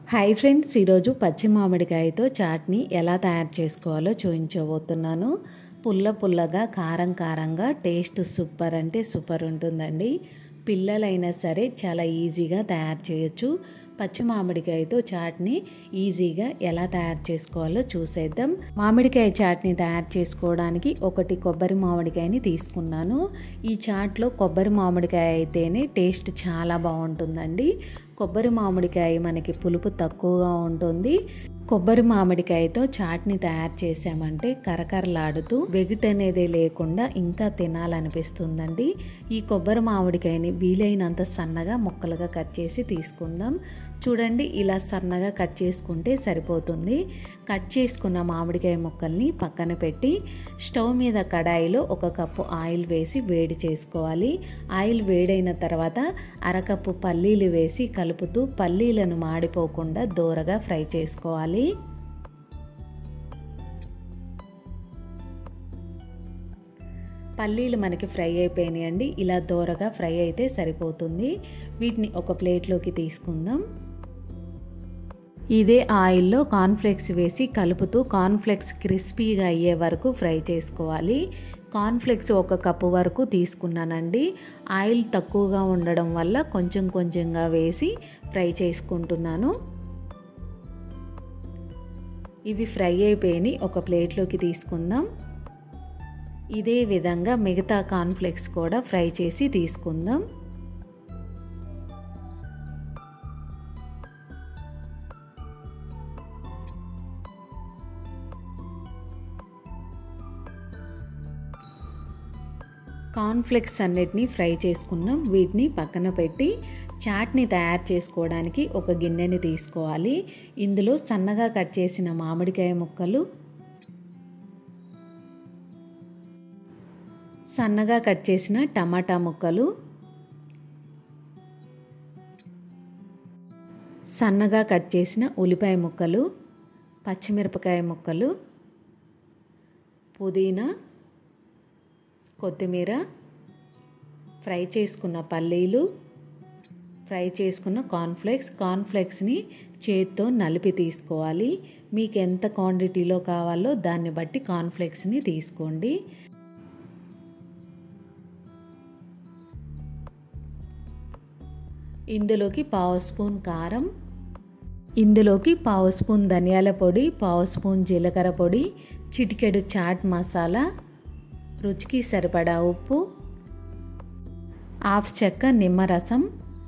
Hi friends, ఈరోజు పచ్చి మామిడికాయతో చాట్ని ఎలా తయారు చేసుకోవాలో చూపించబోతున్నాను. పుల్లగా కారం కారంగా టేస్ట్ సూపర్ అంటే సూపర్ ఉంటుందండి. పిల్లలైనా సరే చాలా ఈజీగా తయారు చేయొచ్చు. పచ్చి మామిడికాయతో చాట్ని ఈజీగా ఎలా తయారు చేసుకోవాలో చూసేద్దాం. మామిడికాయ చాట్ని తయారు చేసుకోవడానికి ఒకటి కొబ్బరి మామిడికాయని తీసుకున్నాను. ఈ చాట్లో కొబ్బరి మామిడికాయ అయితేనే టేస్ట్ చాలా బాగుంటుందండి. కొబ్బరి మామిడికాయ మనకి పులుపు తక్కువగా ఉంటుంది. కొబ్బరి మామిడికాయతో చాట్ని తయారు చేసామంటే కరకరలాడుతూ వెగిట్ అనేది లేకుండా ఇంకా తినాలనిపిస్తుందండి. ఈ కొబ్బరి మామిడికాయని వీలైనంత సన్నగా ముక్కలుగా కట్ చేసి తీసుకుందాం. చూడండి, ఇలా సన్నగా కట్ చేసుకుంటే సరిపోతుంది. కట్ చేసుకున్న మామిడికాయ ముక్కల్ని పక్కన పెట్టి స్టవ్ మీద కడాయిలో 1 కప్పు ఆయిల్ వేసి వేడి చేసుకోవాలి. ఆయిల్ వేడైన తర్వాత అరకప్పు పల్లీలు వేసి కలుపుతూ పల్లీలను మాడిపోకుండా దోరగా ఫ్రై చేసుకోవాలి. పల్లీలు మనకి ఫ్రై అయిపోయినాయండి. ఇలా దోరగా ఫ్రై అయితే సరిపోతుంది. వీటిని ఒక ప్లేట్లోకి తీసుకుందాం. ఇదే ఆయిల్లో కార్న్ఫ్లేక్స్ వేసి కలుపుతూ కార్న్ఫ్లేక్స్ క్రిస్పీగా అయ్యే వరకు ఫ్రై చేసుకోవాలి. కార్న్ఫ్లేక్స్ 1 కప్పు వరకు తీసుకున్నానండి. ఆయిల్ తక్కువగా ఉండడం వల్ల కొంచెంగా వేసి ఫ్రై చేసుకుంటున్నాను. ఇవి ఫ్రై అయిపోయి ఒక ప్లేట్లోకి తీసుకుందాం. ఇదే విధంగా మిగతా కార్న్ఫ్లేక్స్ కూడా ఫ్రై చేసి తీసుకుందాం. కార్న్ఫ్లేక్స్ అన్నిటిని ఫ్రై చేసుకున్నాం. వీటిని పక్కన పెట్టి చాట్ని తయారు చేసుకోవడానికి ఒక గిన్నెని తీసుకోవాలి. ఇందులో సన్నగా కట్ చేసిన మామిడికాయ ముక్కలు, సన్నగా కట్ చేసిన టమాటా ముక్కలు, సన్నగా కట్ చేసిన ఉల్లిపాయ ముక్కలు, పచ్చిమిరపకాయ ముక్కలు, పుదీనా, కొత్తిమీర, ఫ్రై చేసుకున్న పల్లీలు, ఫ్రై చేసుకున్న కార్న్ఫ్లేక్స్ని చేత్తో నలిపి తీసుకోవాలి. మీకు ఎంత క్వాంటిటీలో కావాలో దాన్ని బట్టి కార్న్ఫ్లేక్స్ని తీసుకోండి. ఇందులోకి 1/2 స్పూన్ కారం, ఇందులోకి 1/2 స్పూన్ ధనియాల పొడి, 1/2 స్పూన్ జీలకర్ర పొడి, చిటికెడు చాట్ మసాలా, రుచికి సరిపడా ఉప్పు, 1/2 చెక్క నిమ్మరసం,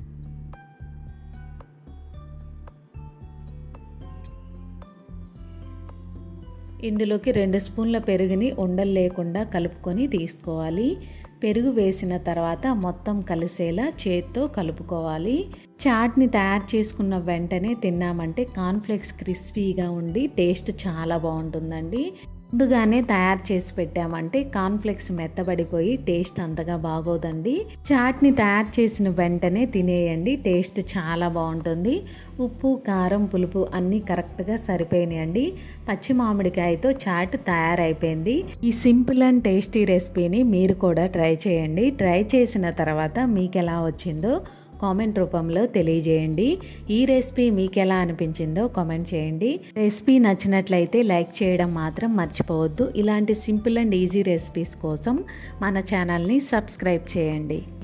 ఇందులోకి 2 స్పూన్ల పెరుగుని ఉండలు లేకుండా కలుపుకొని తీసుకోవాలి. పెరుగు వేసిన తర్వాత మొత్తం కలిసేలా చేత్తో కలుపుకోవాలి. చాట్ని తయారు చేసుకున్న వెంటనే తిన్నామంటే కార్న్ఫ్లేక్స్ క్రిస్పీగా ఉండి టేస్ట్ చాలా బాగుంటుందండి. ముందుగానే తయారు చేసి పెట్టామంటే కార్న్ఫ్లేక్స్ మెత్తబడిపోయి టేస్ట్ అంతగా బాగోదండి. చాట్ని తయారు చేసిన వెంటనే తినేయండి, టేస్ట్ చాలా బాగుంటుంది. ఉప్పు, కారం, పులుపు అన్నీ కరెక్ట్గా సరిపోయినాయండి. పచ్చి మామిడికాయతో చాట్ తయారైపోయింది. ఈ సింపుల్ అండ్ టేస్టీ రెసిపీని మీరు కూడా ట్రై చేయండి. ట్రై చేసిన తర్వాత మీకు ఎలా వచ్చిందో కామెంట్ రూపంలో తెలియజేయండి. ఈ రెసిపీ మీకు ఎలా అనిపించిందో కామెంట్ చేయండి. రెసిపీ నచ్చినట్లయితే లైక్ చేయడం మాత్రం మర్చిపోవద్దు. ఇలాంటి సింపుల్ అండ్ ఈజీ రెసిపీస్ కోసం మన ఛానల్ని సబ్స్క్రైబ్ చేయండి.